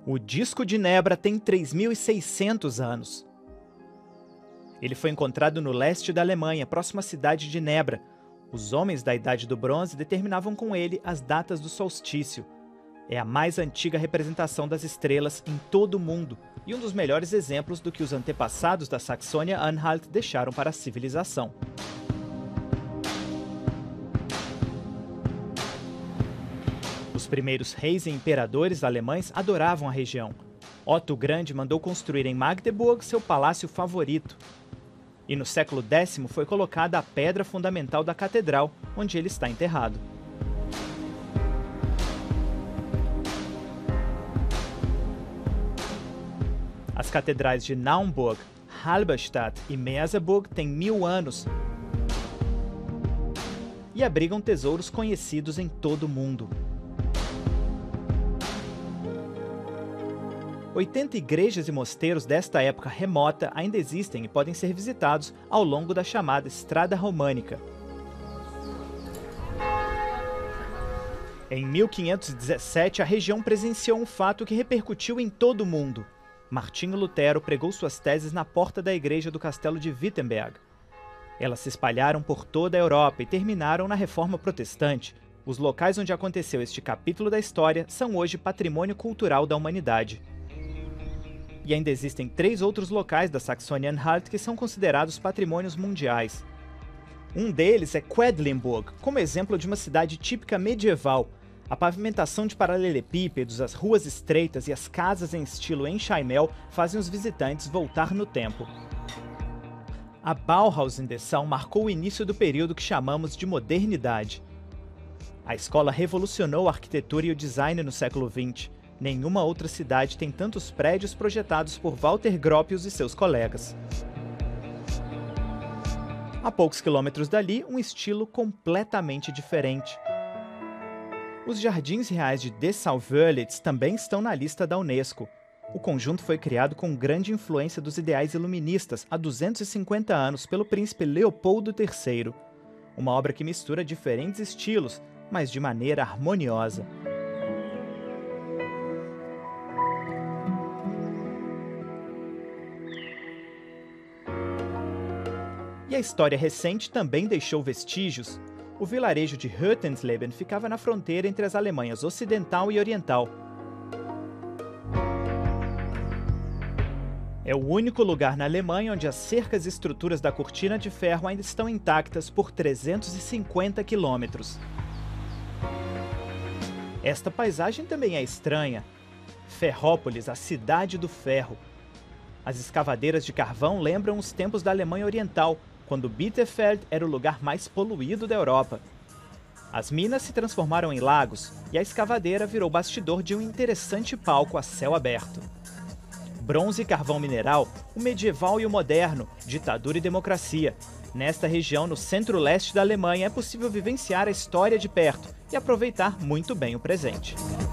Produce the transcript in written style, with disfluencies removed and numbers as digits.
O disco de Nebra tem 3.600 anos. Ele foi encontrado no leste da Alemanha, próximo à cidade de Nebra. Os homens da Idade do Bronze determinavam com ele as datas do solstício. É a mais antiga representação das estrelas em todo o mundo e um dos melhores exemplos do que os antepassados da Saxônia-Anhalt deixaram para a civilização. Os primeiros reis e imperadores alemães adoravam a região. Otto o Grande mandou construir em Magdeburg seu palácio favorito. E no século X foi colocada a pedra fundamental da catedral, onde ele está enterrado. As catedrais de Naumburg, Halberstadt e Merseburg têm 1000 anos e abrigam tesouros conhecidos em todo o mundo. 80 igrejas e mosteiros desta época remota ainda existem e podem ser visitados ao longo da chamada Estrada Românica. Em 1517, a região presenciou um fato que repercutiu em todo o mundo. Martinho Lutero pregou suas teses na porta da igreja do castelo de Wittenberg. Elas se espalharam por toda a Europa e terminaram na Reforma Protestante. Os locais onde aconteceu este capítulo da história são hoje patrimônio cultural da humanidade. E ainda existem 3 outros locais da Saxônia-Anhalt que são considerados patrimônios mundiais. Um deles é Quedlinburg, como exemplo de uma cidade típica medieval. A pavimentação de paralelepípedos, as ruas estreitas e as casas em estilo enxaimel fazem os visitantes voltar no tempo. A Bauhaus-Indeção marcou o início do período que chamamos de modernidade. A escola revolucionou a arquitetura e o design no século XX. Nenhuma outra cidade tem tantos prédios projetados por Walter Gropius e seus colegas. A poucos quilômetros dali, um estilo completamente diferente. Os Jardins Reais de Dessau-Wörlitz também estão na lista da Unesco. O conjunto foi criado com grande influência dos ideais iluministas há 250 anos pelo príncipe Leopoldo III. Uma obra que mistura diferentes estilos, mas de maneira harmoniosa. E a história recente também deixou vestígios. O vilarejo de Hürtensleben ficava na fronteira entre as Alemanhas Ocidental e Oriental. É o único lugar na Alemanha onde as cercas e estruturas da cortina de ferro ainda estão intactas por 350 quilômetros. Esta paisagem também é estranha. Ferrópolis, a cidade do ferro. As escavadeiras de carvão lembram os tempos da Alemanha Oriental, quando Bitterfeld era o lugar mais poluído da Europa. As minas se transformaram em lagos e a escavadeira virou bastidor de um interessante palco a céu aberto. Bronze e carvão mineral, o medieval e o moderno, ditadura e democracia. Nesta região, no centro-leste da Alemanha, é possível vivenciar a história de perto e aproveitar muito bem o presente.